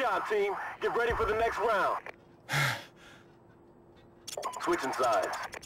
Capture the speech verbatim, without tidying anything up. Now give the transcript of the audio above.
job, team. Get ready for the next round. Switching sides.